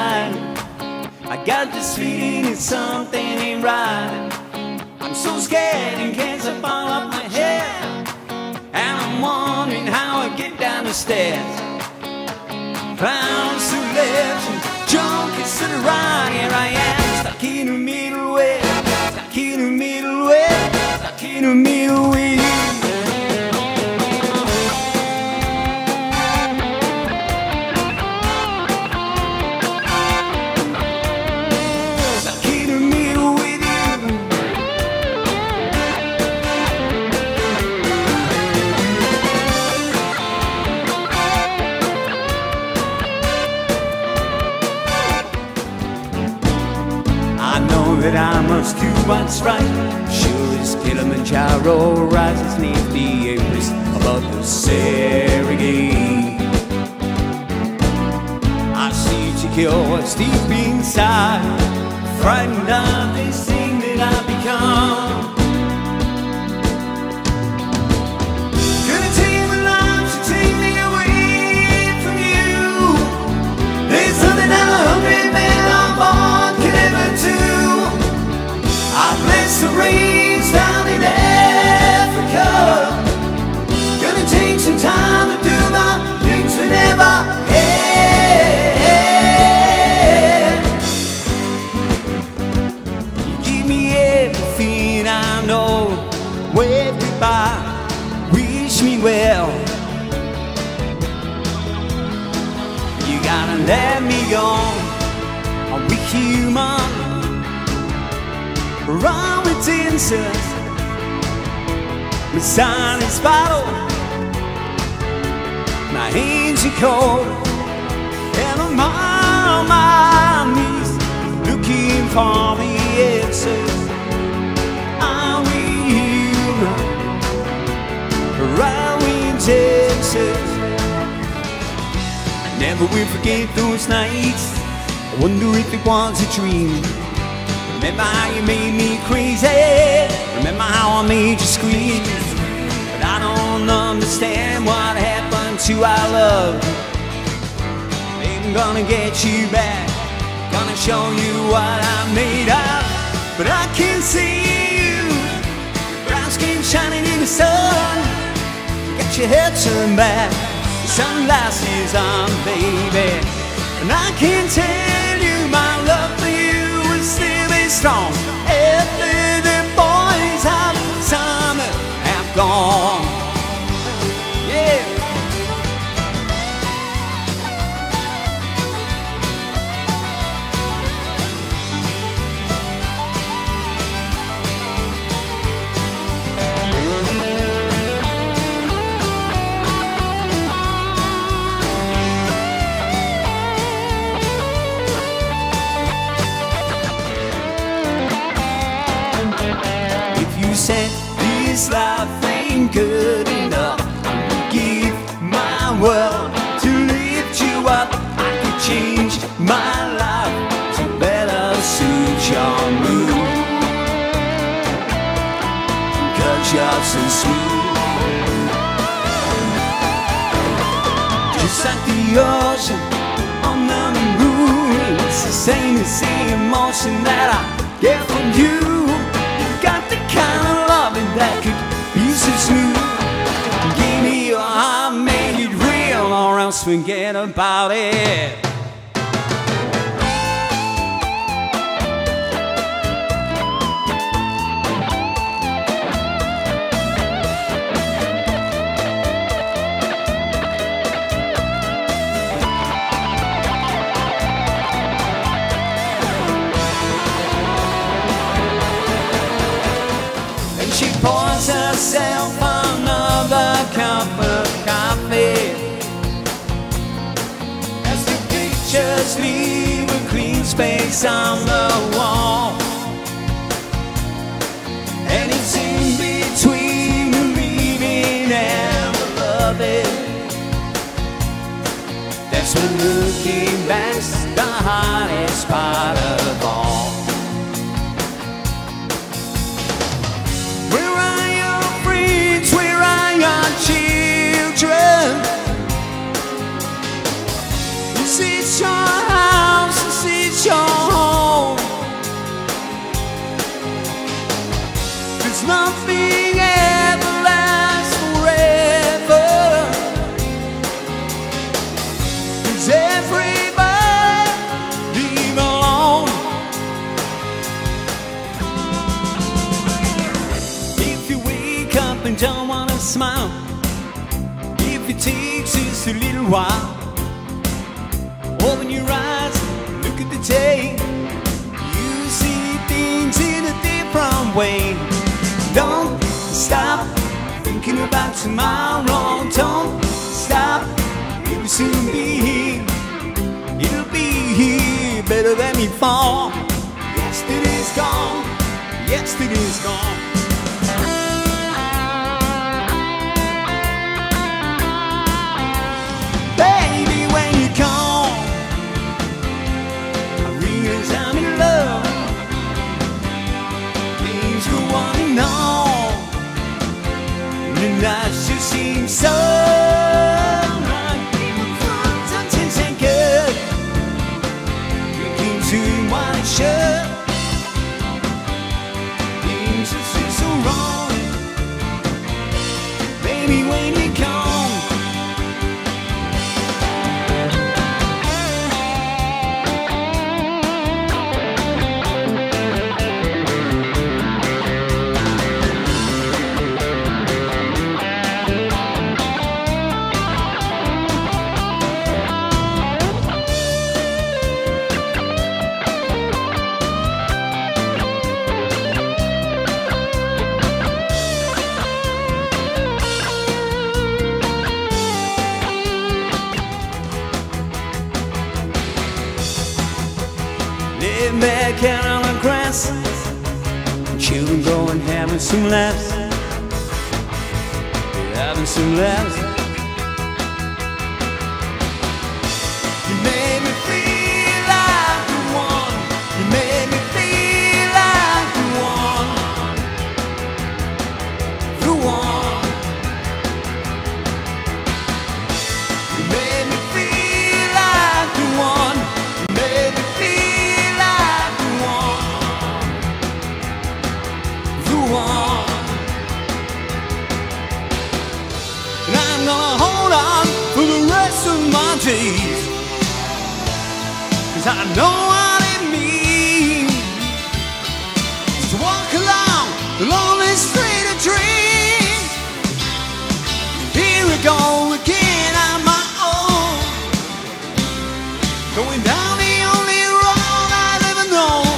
tonight. I got this feeling something ain't right. I'm so scared in case I fall off my head, and I'm wondering how I get down the stairs. Clowns to the left and junkies to the right. Here I am, stuck in the middle way, stuck in the middle way, stuck in the middle way. That I must do what's right. Sure as Kilimanjaro rises neath the Everest above the Serengeti. I see Chiquio's deep inside, frightened of this thing that I've become. Gonna take my life to take me away from you. There's something that 100 men on board can ever do. I bless the rains down in Africa. Gonna take some time to do the things we never had. You give me everything I know. Wave goodbye, wish me well. You gotta let me go. I'm weak human, run with dancers. My silence bottle, my hands are cold, and I'm on my knees looking for the answers. I will run with dancers. I never will forget those nights. I wonder if it was a dream. Remember how you made me crazy. Remember how I made you scream. But I don't understand what happened to our love. Maybe I'm gonna get you back, gonna show you what I'm made of. But I can't see you, brown skin shining in the sun. Got your head turned back, sunglasses on, baby. And I can't tell you my love for you will still be strong after the boys of summer have gone. Yeah. Said this life ain't good enough. I would give my world to lift you up. I could change my life to better suit your mood, 'cause you're so smooth. Just like the ocean on the moon, it's the same emotion that I get from you. Got the kind of loving that could be so smooth. Give me your heart, make it real, or else forget about it. She pours herself another cup of coffee as the pictures leave a clean space on the wall. And it's in between the leaving and the loving. That's when looking back's the hardest part of all. Children, is it your house? Is smile. If it takes just a little while, open your eyes, look at the day. You see things in a different way. Don't stop thinking about tomorrow. Don't stop, it will soon be here. It'll be here better than before. Yesterday's gone, yesterday's gone. Baby, when you come, I realize I'm in love. Things go on and on, and the nights just seem so right. Something's ain't good. You keep doing what it should. Things just seem so wrong. Baby, when you come. Laying back out on the grass, children going having some laughs, having some laughs. You made me feel like the one. You made me feel like the one. The one. You made me feel like the one. You made me feel like the one. And I'm gonna hold on for the rest of my days, 'cause I know what it means to walk along the lonely street of dreams. Here we go again on my own, going down the only road I've ever known.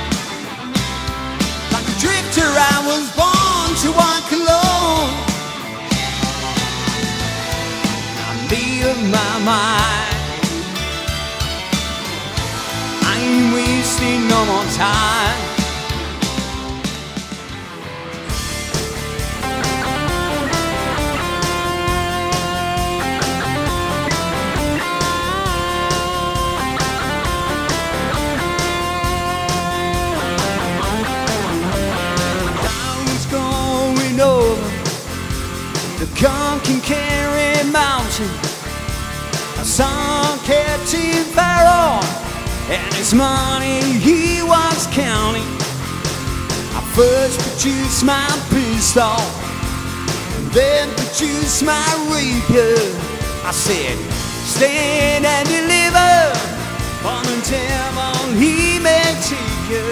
Like a drifter I was born to walk alone. I'm made up my mind, I ain't wasting no more time. The gun can carry mountain. I saw Captain Pharaoh and his money he was counting. I first produced my pistol, then produced my rapier. I said, stand and deliver, on the devil he may take you.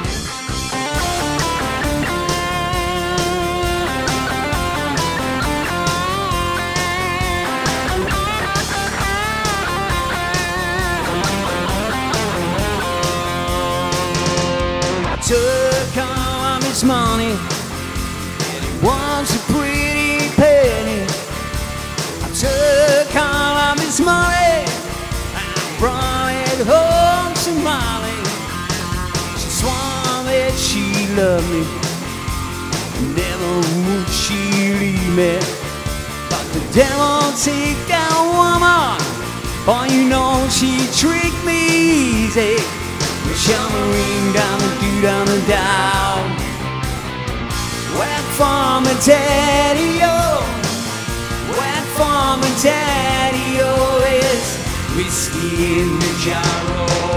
Took all of his money, and it was a pretty penny. I took all of his money, I brought it home to Molly. She swore that she loved me, never would she leave me. But the devil take that woman, for you know she tricked me easy. Shimmering down the do down the down. Wet for my daddy-o, wet for my daddy-o. There's whiskey in the jar.